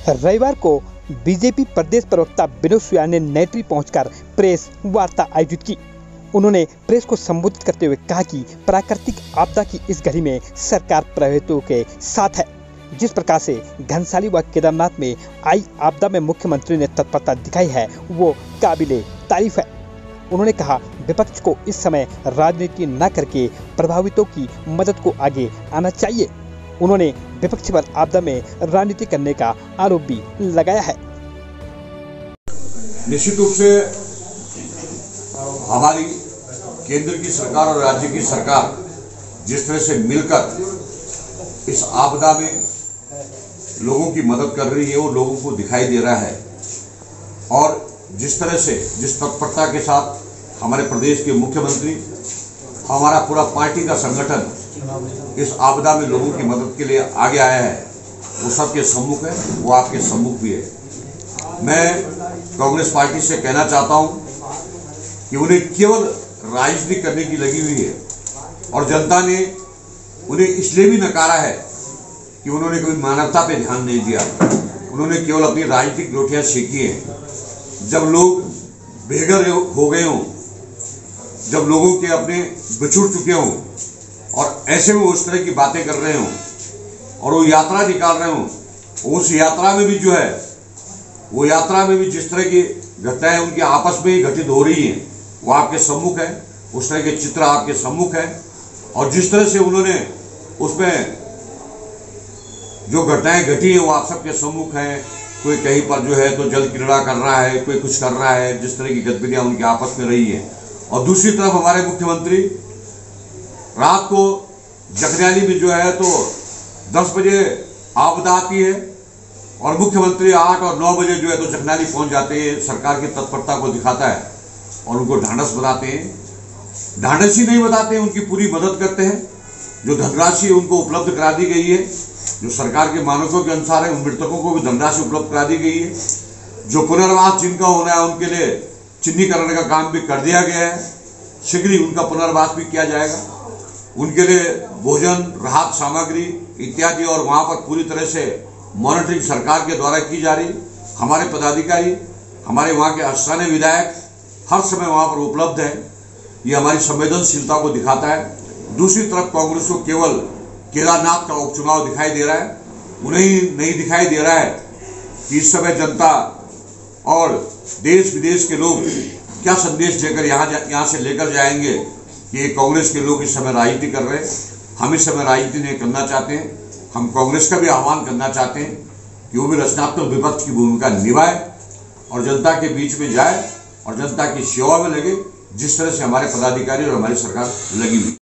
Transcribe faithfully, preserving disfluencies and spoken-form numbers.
रविवार को बीजेपी प्रदेश प्रवक्ता विनोद सुयान ने नैत्री पहुंचकर प्रेस वार्ता आयोजित की। उन्होंने प्रेस को संबोधित करते हुए कहा कि प्राकृतिक आपदा की इस घड़ी में सरकार प्रभावितों के साथ है। जिस प्रकार से घनसाली व केदारनाथ में आई आपदा में मुख्यमंत्री ने तत्परता दिखाई है वो काबिले तारीफ है। उन्होंने कहा विपक्ष को इस समय राजनीति न करके प्रभावितों की मदद को आगे आना चाहिए। उन्होंने विपक्ष पर आपदा में राजनीति करने का आरोप भी लगाया है। निश्चित रूप से हमारी केंद्र की सरकार और राज्य की सरकार जिस तरह से मिलकर इस आपदा में लोगों की मदद कर रही है वो लोगों को दिखाई दे रहा है, और जिस तरह से जिस तत्परता के साथ हमारे प्रदेश के मुख्यमंत्री, हमारा पूरा पार्टी का संगठन इस आपदा में लोगों की मदद के लिए आगे आया है, वो सबके सम्मुख है, वो आपके सम्मुख भी है। मैं कांग्रेस पार्टी से कहना चाहता हूं कि उन्हें केवल राजनीति करने की लगी हुई है, और जनता ने उन्हें इसलिए भी नकारा है कि उन्होंने कभी मानवता पे ध्यान नहीं दिया। उन्होंने केवल अपनी राजनीतिक रोटियां सेकी हैं। जब लोग बेघर हो गए हों, जब लोगों के अपने बिछुड़ चुके हों और ऐसे में उस तरह की बातें कर रहे हों और वो यात्रा निकाल रहे हों, उस यात्रा में भी जो है वो यात्रा में भी जिस तरह की घटनाएं उनके आपस में ही घटित हो रही हैं वो आपके सम्मुख है। उस तरह के चित्र आपके सम्मुख है, और जिस तरह से उन्होंने उसमें जो घटनाएं घटी हैं वो आप सबके सम्मुख हैं। कोई कहीं पर जो है तो जल क्रीड़ा कर रहा है, कोई कुछ कर रहा है, जिस तरह की गतिविधियां उनके आपस में रही हैं। और दूसरी तरफ हमारे मुख्यमंत्री रात को जखन्याली में जो है तो दस बजे आपदा आती है और मुख्यमंत्री आठ और नौ बजे जो है तो जखन्याली पहुंच जाते हैं, सरकार की तत्परता को दिखाता है और उनको ढांढस बताते हैं। ढांढस ही नहीं बताते हैं, उनकी पूरी मदद करते हैं। जो धनराशि उनको उपलब्ध करा दी गई है, जो सरकार के मानकों के अनुसार है, उन मृतकों को भी धनराशि उपलब्ध करा दी गई है। जो पुनर्वास जिनका होना है उनके लिए चिन्हीकरण का काम भी कर दिया गया है, शीघ्र ही उनका पुनर्वास भी किया जाएगा। उनके लिए भोजन, राहत सामग्री इत्यादि और वहाँ पर पूरी तरह से मॉनिटरिंग सरकार के द्वारा की जा रही। हमारे पदाधिकारी, हमारे वहाँ के स्थानीय विधायक हर समय वहाँ पर उपलब्ध है। ये हमारी संवेदनशीलता को दिखाता है। दूसरी तरफ कांग्रेस को केवल केदारनाथ का उपचुनाव दिखाई दे रहा है, उन्हें नहीं दिखाई दे रहा है कि इस समय जनता और देश विदेश के लोग क्या संदेश देकर यहाँ यहाँ से लेकर जाएंगे कि ये कांग्रेस के लोग इस समय राजनीति कर रहे हैं। हम इस समय राजनीति नहीं करना चाहते हैं। हम कांग्रेस का भी आह्वान करना चाहते हैं कि वो भी रचनात्मक विपक्ष की भूमिका निभाए और जनता के बीच में जाए और जनता की सेवा में लगे, जिस तरह से हमारे पदाधिकारी और हमारी सरकार लगी हुई।